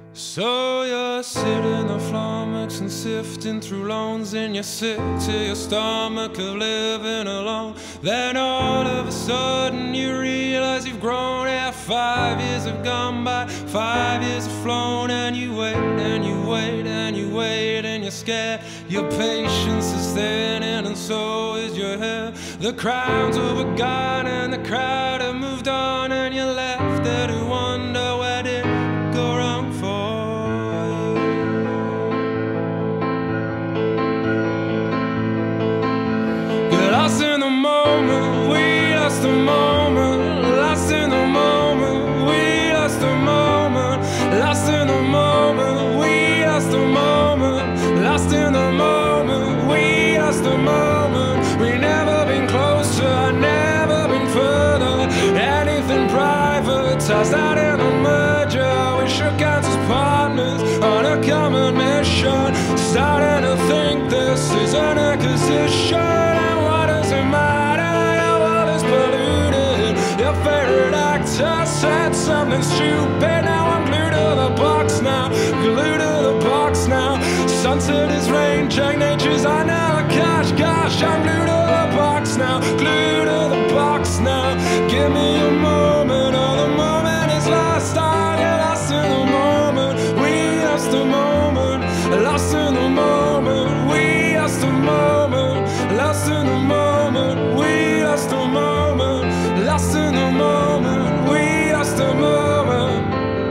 So you're sitting the flummox and sifting through loans, and you're sick to your stomach of living alone. Then all of a sudden you realize you've grown. Yeah, 5 years have gone by, 5 years have flown, and you wait and you wait and you wait, and you're scared. Your patience is thinning and so is your hair. The crowds overgone and the crowd have moved on, and you're left there to wonder where did it go wrong for. Lost in the moment, we lost the moment. Lost in the moment, we lost the moment. Lost in the moment, we lost the moment. Lost in the moment, we lost the moment. We never been closer, never been further. Anything privatized out in a merger. We shook hands as partners on a common mission, starting to think this is an acquisition. Your favorite actor said something stupid. Now I'm glued to the box now, glued to the box now. Sunset is ranging, nature's on our gosh, gosh. I'm glued to the box now, glued to the box now. Give me a moment, oh the moment is lost. I get lost in the moment, we lost the moment. Lost in the moment, we lost the moment. Lost in the moment, we lost the moment. Lost in the moment, we lost the moment.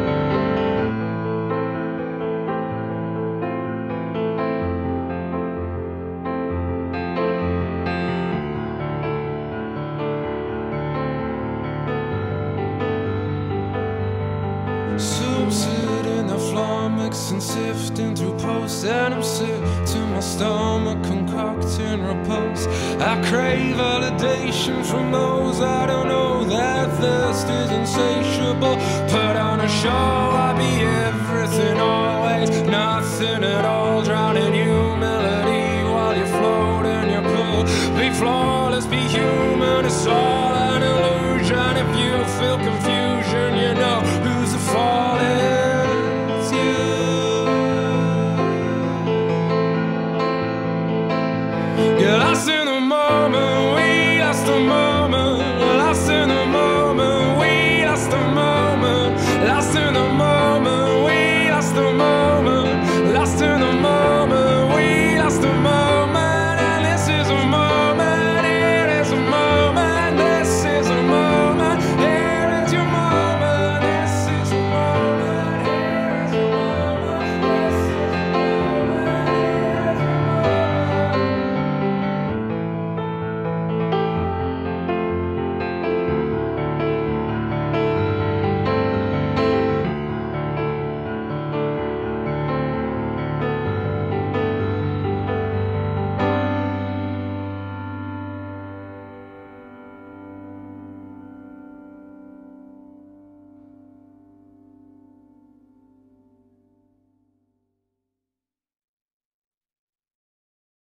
So I'm sitting there flummoxing, sifting through posts, and I'm sick to my stomach, concocting repose. I crave validation from those I don't know. That thirst is insatiable. Put on a show